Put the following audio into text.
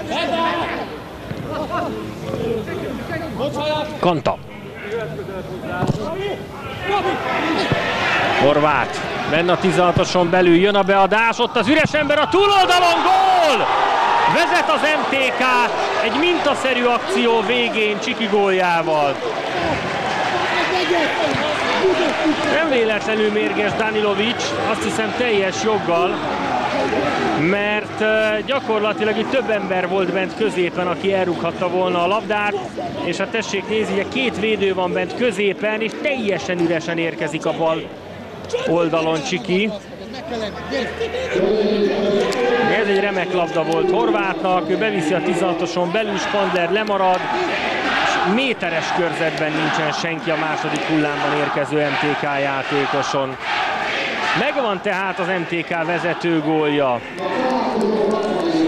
Kanta. Horváth. Benne a 16-oson belül jön a beadás, ott az üres ember a túloldalon, gól! Vezet az MTK egy mintaszerű akció végén Csiki góljával. Nem véletlenül mérges Danilovic, azt hiszem teljes joggal, mert gyakorlatilag itt több ember volt bent középen, aki elrúghatta volna a labdát, és hát tessék nézni, ugye két védő van bent középen, és teljesen üresen érkezik a bal oldalon Csiki. Ez egy remek labda volt Horváthnak, ő beviszi a 16-oson belül, Spandler lemarad, és méteres körzetben nincsen senki a második hullámban érkező MTK játékoson. Megvan tehát az MTK vezető gólja.